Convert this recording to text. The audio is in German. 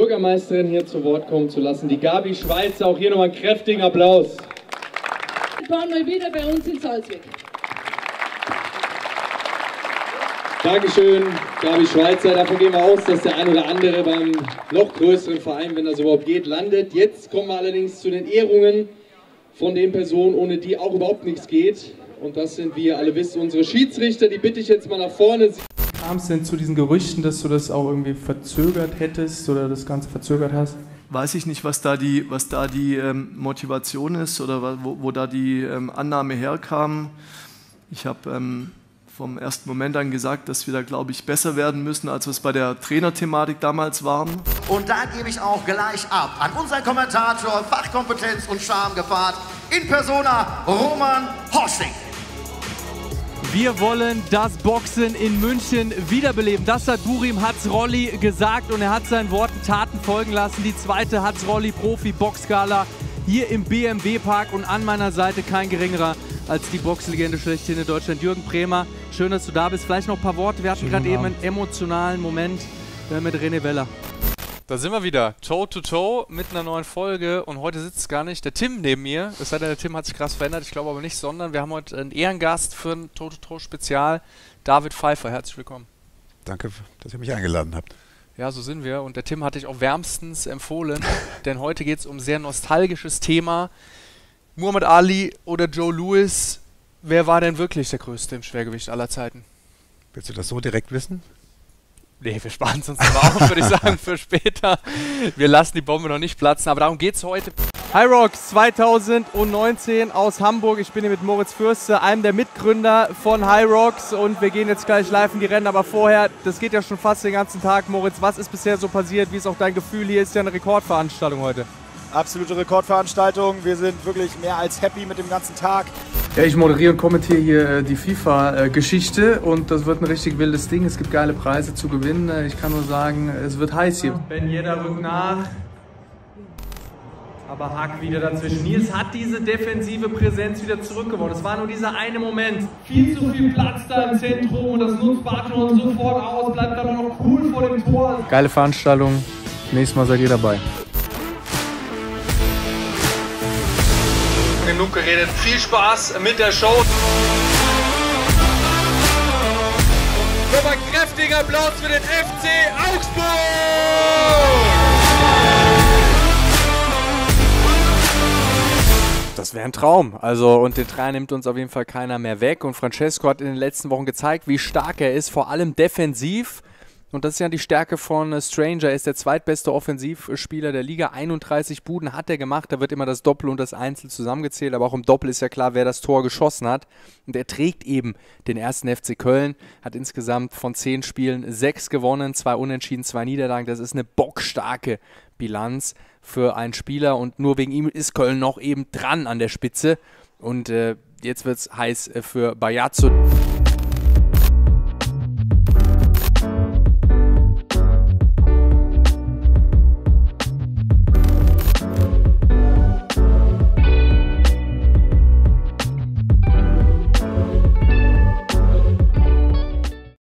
Bürgermeisterin hier zu Wort kommen zu lassen, die Gabi Schweizer. Auch hier nochmal einen kräftigen Applaus. Wir waren mal wieder bei uns in Salzweg. Dankeschön, Gabi Schweizer. Davon gehen wir aus, dass der ein oder andere beim noch größeren Verein, wenn das überhaupt geht, landet. Jetzt kommen wir allerdings zu den Ehrungen von den Personen, ohne die auch überhaupt nichts geht. Und das sind, wie ihr alle wisst, unsere Schiedsrichter. Die bitte ich jetzt mal nach vorne. Kam es denn zu diesen Gerüchten, dass du das auch irgendwie verzögert hättest oder das Ganze verzögert hast? Weiß ich nicht, was da die Motivation ist oder wo da die Annahme herkam. Ich habe vom ersten Moment an gesagt, dass wir da, glaube ich, besser werden müssen, als wir es bei der Trainerthematik damals waren. Und da gebe ich auch gleich ab an unseren Kommentator, Fachkompetenz und Charme gepaart, in persona Roman Horsting. Wir wollen das Boxen in München wiederbeleben. Das hat Burim Hatzrolli gesagt und er hat seinen Worten Taten folgen lassen. Die zweite Hatzrolli Profi-Boxgala hier im BMW Park und an meiner Seite kein geringerer als die Boxlegende schlechthin in Deutschland, Jürgen Brähmer. Schön, dass du da bist. Vielleicht noch ein paar Worte. Wir hatten gerade eben einen emotionalen Moment mit René Weller. Da sind wir wieder, Toe to Toe mit einer neuen Folge und heute sitzt gar nicht der Tim neben mir, es sei denn, der Tim hat sich krass verändert, ich glaube aber nicht, sondern wir haben heute einen Ehrengast für ein Toe to Toe Spezial, David Pfeiffer, herzlich willkommen. Danke, dass ihr mich eingeladen habt. Ja, so sind wir und der Tim hat dich auch wärmstens empfohlen, denn heute geht es um ein sehr nostalgisches Thema. Muhammad Ali oder Joe Louis, wer war denn wirklich der Größte im Schwergewicht aller Zeiten? Willst du das so direkt wissen? Nee, wir sparen es uns aber auf, würde ich sagen, für später. Wir lassen die Bombe noch nicht platzen, aber darum geht es heute. HYROX 2019 aus Hamburg. Ich bin hier mit Moritz Fürste, einem der Mitgründer von HYROX und wir gehen jetzt gleich live in die Rennen, aber vorher, das geht ja schon fast den ganzen Tag. Moritz, was ist bisher so passiert? Wie ist auch dein Gefühl? Hier ist ja eine Rekordveranstaltung heute. Absolute Rekordveranstaltung. Wir sind wirklich mehr als happy mit dem ganzen Tag. Ja, ich moderiere und kommentiere hier die FIFA-Geschichte und das wird ein richtig wildes Ding. Es gibt geile Preise zu gewinnen. Ich kann nur sagen, es wird heiß hier. Ben Yedder rückt nach. Aber Hack wieder dazwischen. Nils hat diese defensive Präsenz wieder zurückgewonnen. Es war nur dieser eine Moment. Viel zu viel Platz da im Zentrum und das nutzt Barton sofort aus. Bleibt aber noch cool vor dem Tor. Geile Veranstaltung. Nächstes Mal seid ihr dabei. Genug geredet. Viel Spaß mit der Show. Nochmal kräftiger Applaus für den FC Augsburg! Das wäre ein Traum. Also, und den Dreier nimmt uns auf jeden Fall keiner mehr weg. Und Francesco hat in den letzten Wochen gezeigt, wie stark er ist, vor allem defensiv. Und das ist ja die Stärke von Stranger. Er ist der zweitbeste Offensivspieler der Liga. 31 Buden hat er gemacht. Da wird immer das Doppel und das Einzel zusammengezählt. Aber auch im Doppel ist ja klar, wer das Tor geschossen hat. Und er trägt eben den ersten FC Köln. Hat insgesamt von 10 Spielen 6 gewonnen, 2 Unentschieden, 2 Niederlagen. Das ist eine bockstarke Bilanz für einen Spieler. Und nur wegen ihm ist Köln noch eben dran an der Spitze. Und jetzt wird es heiß für Bajazzo.